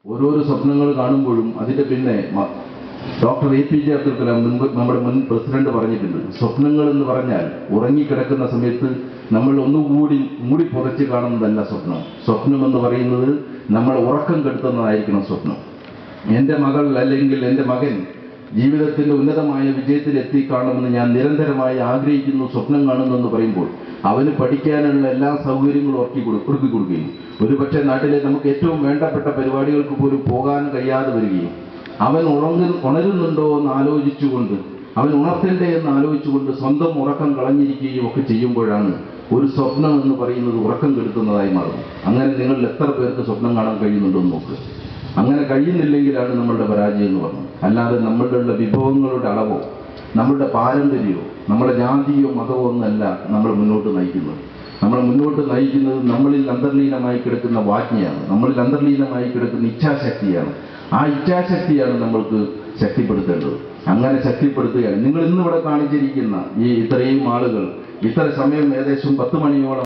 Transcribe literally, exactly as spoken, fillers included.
ഓരോരോ സ്വപ്നങ്ങൾ കാണുമ്പോഴും അതിൻ്റെ പിന്നെ doctor A P J Abdul Kalam മുൻപ് നമ്മുടെ മുൻ പ്രസിഡന്റ് പറഞ്ഞിട്ടുണ്ട്, സ്വപ്നങ്ങൾ എന്ന് പറഞ്ഞാൽ ഉറങ്ങിക്കിടക്കുന്ന സമയത്ത് നമ്മൾ ഒന്നുകൂടി മൂടി പുതച്ച് കാണുന്നതല്ല സ്വപ്നം. സ്വപ്നം എന്ന് പറയുന്നത് നമ്മൾ ഉറക്കം കെടുത്തുന്നതായിരിക്കണം സ്വപ്നം. എൻ്റെ മകൾ അല്ലെങ്കിൽ എൻ്റെ മകൻ ജീവിതത്തിൻ്റെ ഉന്നതമായ വിജയത്തിൽ എത്തിക്കാണമെന്ന് ഞാൻ നിരന്തരമായി ആഗ്രഹിക്കുന്നു, സ്വപ്നം കാണുന്നു എന്ന് പറയുമ്പോൾ അവന് പഠിക്കാനുള്ള എല്ലാ സൗകര്യങ്ങളും ഉറക്കി കൊടുക്കി കൊടുക്കുകയും ഒരുപക്ഷെ നാട്ടിലെ നമുക്ക് ഏറ്റവും വേണ്ടപ്പെട്ട പരിപാടികൾക്ക് പോലും പോകാൻ കഴിയാതെ വരികയും അവൻ ഉറങ്ങ ഉണരുന്നുണ്ടോ എന്ന് ആലോചിച്ചുകൊണ്ട് അവൻ ഉണർത്തണ്ടേ എന്ന് ആലോചിച്ചുകൊണ്ട് സ്വന്തം ഉറക്കം കളഞ്ഞിരിക്കുകയും ഒക്കെ ചെയ്യുമ്പോഴാണ് ഒരു സ്വപ്നം എന്ന് പറയുന്നത് ഉറക്കം കെടുത്തുന്നതായി മാറും. അങ്ങനെ നിങ്ങളിൽ എത്ര പേർക്ക് സ്വപ്നം കാണാൻ കഴിയുന്നുണ്ടോ എന്ന് നോക്ക്. അങ്ങനെ കഴിയുന്നില്ലെങ്കിലാണ് നമ്മളുടെ പരാജയം എന്ന് പറഞ്ഞത്. അല്ലാതെ നമ്മളുടെ വിഭവങ്ങളുടെ അളവോ നമ്മളുടെ പാരമ്പര്യമോ നമ്മുടെ ജാതിയോ മതമോ ഒന്നല്ല നമ്മൾ മുന്നോട്ട് നയിക്കുന്നത്. നമ്മൾ മുന്നോട്ട് നയിക്കുന്നത് നമ്മളിൽ അന്തർലീനമായി കിടക്കുന്ന വാജ്ഞയാണ്, നമ്മളിൽ അന്തർലീനമായി കിടക്കുന്ന ഇച്ഛാശക്തിയാണ്. ആ ഇച്ഛാശക്തിയാണ് നമ്മൾക്ക് ശക്തിപ്പെടുത്തേണ്ടത്. അങ്ങനെ ശക്തിപ്പെടുത്തുകയാണ് നിങ്ങൾ ഇന്നിവിടെ കാണിച്ചിരിക്കുന്ന ഈ ഇത്രയും ആളുകൾ ഇത്ര സമയം ഏകദേശം പത്ത് മണിയോളം